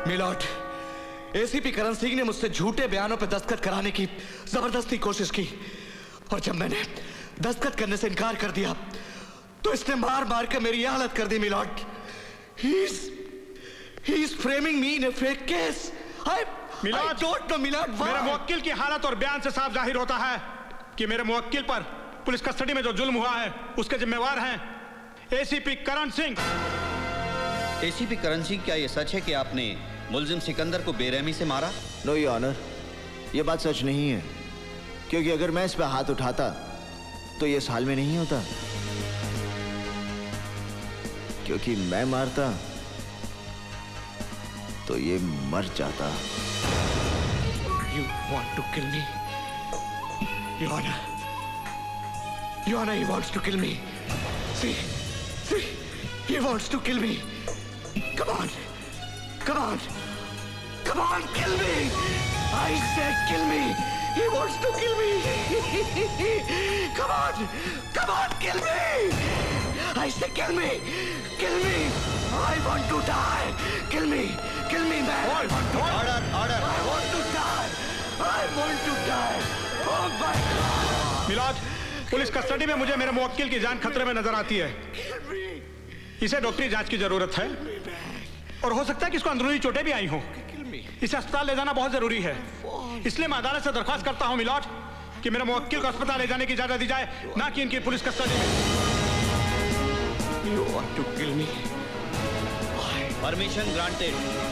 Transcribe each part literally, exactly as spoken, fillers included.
Milord, ACP Karan Singh ने मुझसे झूठे बयानों पर दस्तखत कराने की जबरदस्ती कोशिश की और जब मैंने दस्तखत करने से इनकार कर दिया तो इसने मार मार कर मेरी यह हालत कर दी। My lord, he is he is framing me in a fake case. I I don't know my lord. मेरे मुवक्किल की हालत और बयान से साफ जाहिर होता है कि मेरे मुवक्किल पर पुलिस कस्टडी में जो जुल्म हुआ है उसके जिम्मेवार हैं एसीपी करण सिंह। एसीपी करण सिंह, क्या यह सच है कि आपने मुलजिम सिकंदर को बेरहमी से मारा? नो योर ऑनर, यह बात सच नहीं है, क्योंकि अगर मैं इस पर हाथ उठाता तो यह इस हाल में नहीं होता, क्योंकि मैं मारता तो ये मर जाता। You want to kill me? Your Honor, Your Honor, he wants to kill me. See, see, he wants to kill me. Come on, come on, come on, kill me! I said kill me! He wants to kill me! Come on, come on, kill me! I said kill me! Kill me! I want to die! Kill me! Kill me, man! Hold, order, order! I want to die! I want to die! Oh my God! My lord, police custody में मुझे मेरे मुवक्किल की जान खतरे में नजर आती है। इसे डॉक्टरी जांच की जरूरत है और हो सकता है कि इसको अंदरूनी चोटें भी आई हों। इसे अस्पताल ले जाना बहुत जरूरी है, इसलिए मैं अदालत से दरख्वास्त करता हूं मिलॉर्ड कि मेरे मुवक्किल को अस्पताल ले जाने की इजाजत दी जाए, ना कि इनकी पुलिस कस्टडी में। You want to kill me? Permission granted.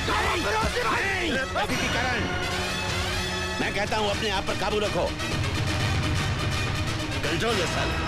ACP Karan, मैं कहता हूं अपने आप पर काबू रखो। Control yourself.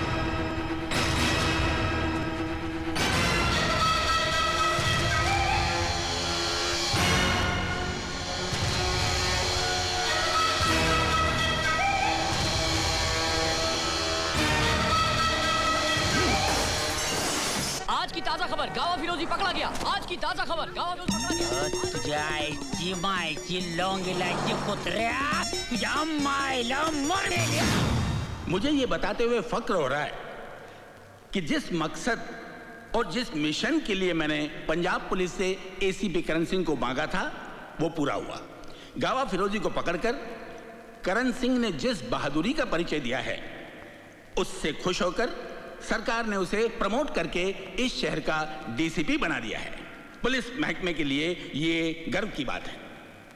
आज की ताजा खबर, गावा फिरोजी पकड़ा गया। आज की ताजा खबर, गावा फिरोजी पकड़ा गया। तुझाई चिमाई चिल्लोंगे लाइक कुतरा, तुझा माइला मर गया। मुझे ये बताते हुए फक्र हो रहा है कि जिस मकसद और जिस मिशन के लिए मैंने पंजाब पुलिस से एसीपी करण सिंह को मांगा था, वो पूरा हुआ। गावा फिरोजी को पकड़कर करण सिंह ने जिस बहादुरी का परिचय दिया है, उससे खुश होकर सरकार ने उसे प्रमोट करके इस शहर का डीसीपी बना दिया है। पुलिस महकमे के लिए ये गर्व की बात है।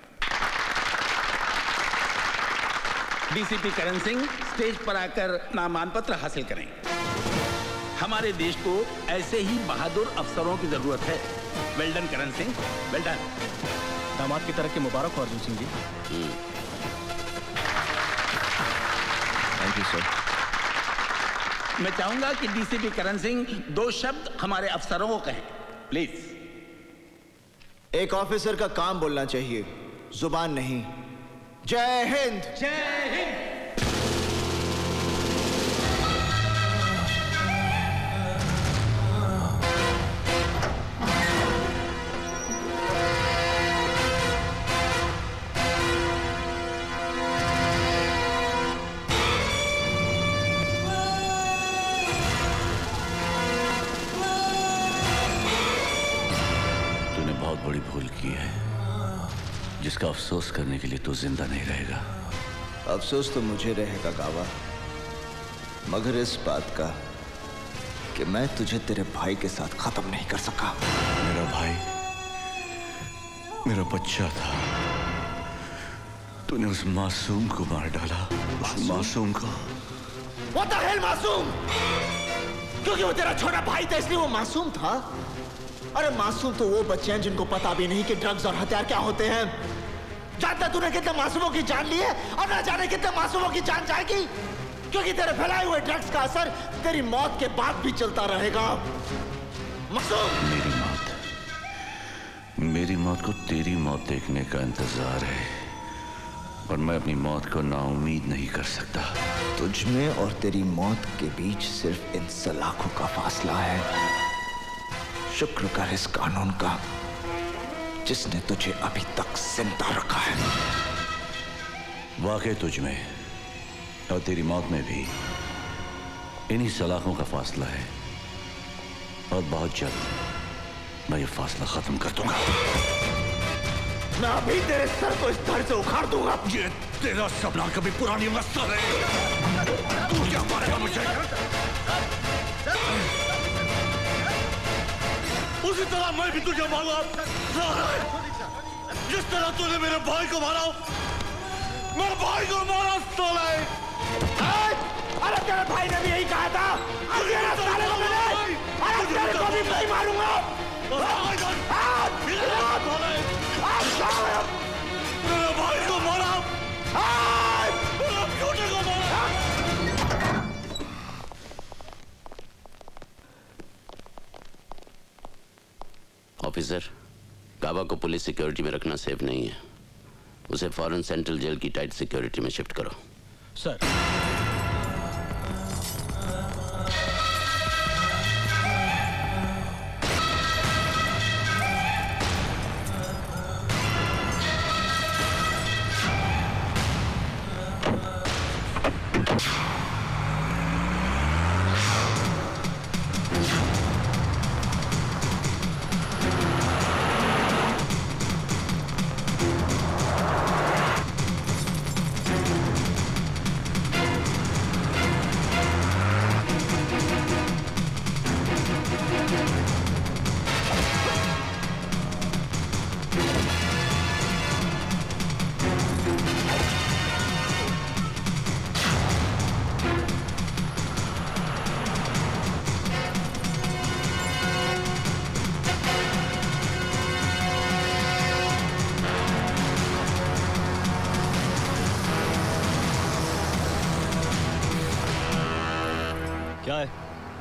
डीसीपी करण सिंह स्टेज पर आकर नामांकन पत्र हासिल करें। हमारे देश को ऐसे ही बहादुर अफसरों की जरूरत है। Well done Karan Singh, well done. दामाद की तरफ के मुबारक हो Arjun Singh ji. Thank you sir. मैं चाहूंगा कि डीसीपी करण सिंह दो शब्द हमारे अफसरों को कहें, प्लीज। एक ऑफिसर का काम बोलना चाहिए, जुबान नहीं। जय हिंद। जय हिंद। बड़ी भूल की है, जिसका अफसोस करने के लिए तू जिंदा नहीं रहेगा। अफसोस तो मुझे रहेगा गावा, मगर इस बात का कि मैं तुझे तेरे भाई के साथ खत्म नहीं कर सका। मेरा भाई मेरा बच्चा था, तूने उस मासूम को मार डाला। उस मासूम को। What the hell मासूम? क्योंकि वो तेरा छोटा भाई था इसलिए वो मासूम था। अरे मासूम तो वो बच्चे हैं जिनको पता भी नहीं कि ड्रग्स और हथियार क्या होते हैं। जानता तूने कितने मासूमों की जान ली है और ना जाने कितने मासूमों की जान जाएगी, क्योंकि तेरे फैलाए हुए ड्रग्स का असर तेरी मौत के बाद भी चलता रहेगा। मासूम। मेरी मौत मेरी मौत को तेरी मौत देखने का इंतजार है, और मैं अपनी मौत को नाउम्मीद नहीं कर सकता। तुझ में और तेरी मौत के बीच सिर्फ इन सलाखों का फासला है। शुक्र कर इस कानून का जिसने तुझे अभी तक जिंदा रखा है। वाकई तुझ में और तेरी मौत में भी इन्हीं सलाखों का फासला है, और बहुत जल्द मैं ये फासला खत्म कर दूंगा। मैं अभी तेरे सर को इस धड़ से उखाड़ दूंगा। ये तेरा सपना कभी पूरा नहीं होगा साले। तू क्या मारेगा मुझे? उसी तरह मैं भी तुझे मारूंगा। जिस तरह तूने मेरे भाई को मारा, मेरे भाई को मारा साले। अरे तेरे भाई ने भी यही कहा था। अरे साले को मैंने, अरे तेरे को भी नहीं मारूंगा। मेरे भाई को मारा, मेरे बेटे को मारा। ऑफिसर, गावा को पुलिस सिक्योरिटी में रखना सेफ नहीं है। उसे फौरन सेंट्रल जेल की टाइट सिक्योरिटी में शिफ्ट करो। सर। क्या है?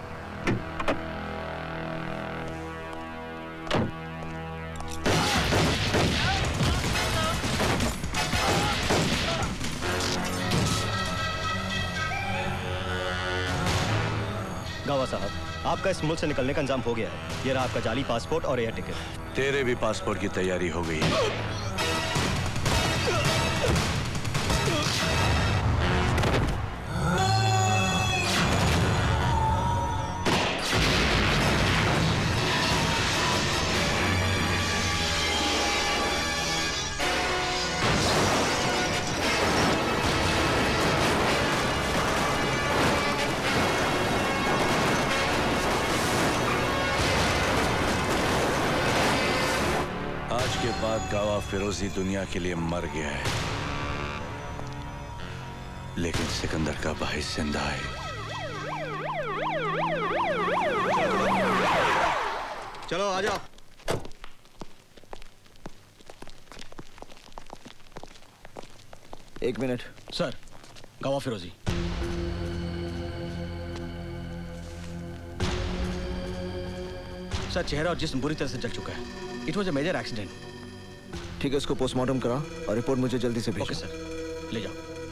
गावा साहब, आपका इस मुल्क से निकलने का इंतजाम हो गया है। ये रहा आपका जाली पासपोर्ट और एयर टिकट। तेरे भी पासपोर्ट की तैयारी हो गई है। गावा फिरोजी दुनिया के लिए मर गया है, लेकिन सिकंदर का भाई जिंदा है। चलो आ जाओ। एक मिनट सर। गावा फिरोजी। सर, चेहरा और जिस्म बुरी तरह से जल चुका है। It was a major accident. ठीक है, इसको पोस्टमार्टम करा और रिपोर्ट मुझे जल्दी से भेजो। ओके सर, ले जाओ।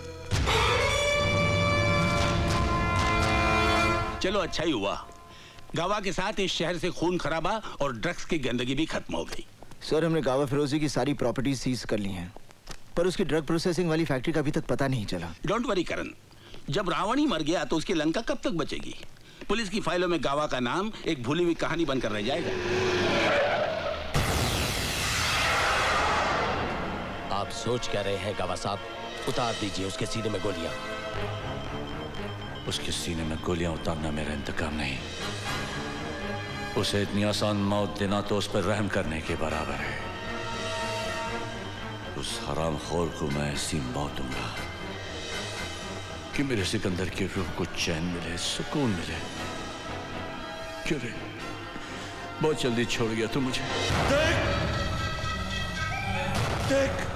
चलो अच्छा ही हुआ, गावा के साथ इस शहर से खून खराबा और ड्रग्स की गंदगी भी खत्म हो गई। सर, हमने गावा फिरोजी की सारी प्रॉपर्टी सीज कर ली हैं, पर उसकी ड्रग प्रोसेसिंग वाली फैक्ट्री का अभी तक पता नहीं चला। डोंट वरी करण, जब रावण ही मर गया तो उसकी लंका कब तक बचेगी? पुलिस की फाइलों में गावा का नाम एक भूली हुई कहानी बनकर रह जाएगा। आप सोच क्या रहे हैं गावा साहब? उतार दीजिए उसके सीने में गोलियां। उसके सीने में गोलियां उतारना मेरा इंतकाम नहीं, उसे इतनी आसान मौत देना तो उस पर रहम करने के बराबर है। उस हरामखोर को मैं ऐसी मौत दूंगा कि मेरे सिकंदर की रूह को चैन मिले, सुकून मिले। क्यों रे, बहुत जल्दी छोड़ गया तू मुझे। देख देख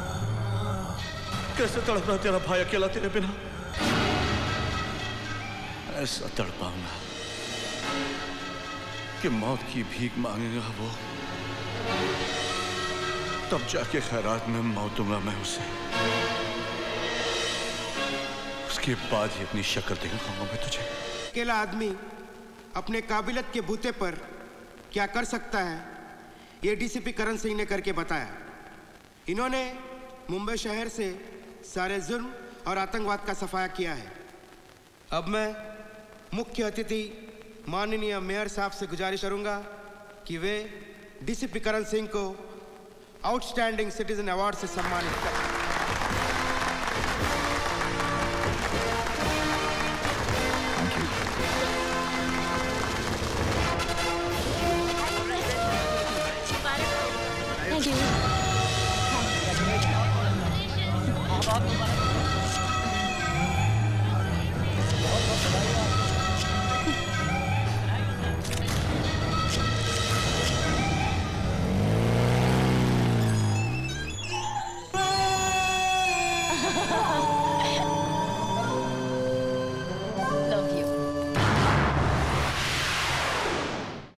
कैसे तड़प रहा तेरा भाई अकेला तेरे बिना। ऐसा तड़पाऊंगा कि मौत की भीख मांगेगा वो, तब जाके खैरात में मौतूंगा मैं उसे। उसके बाद ही अपनी शक्ल दिखाऊंगा मैं तुझे। अकेला आदमी अपने काबिलियत के बूते पर क्या कर सकता है, ये डीसीपी करण सिंह ने करके बताया। इन्होंने मुंबई शहर से सारे जुर्म और आतंकवाद का सफाया किया है। अब मैं मुख्य अतिथि माननीय मेयर साहब से गुजारिश करूंगा कि वे डीसीपी करण सिंह को आउटस्टैंडिंग सिटीजन अवार्ड से सम्मानित करें। Thank you.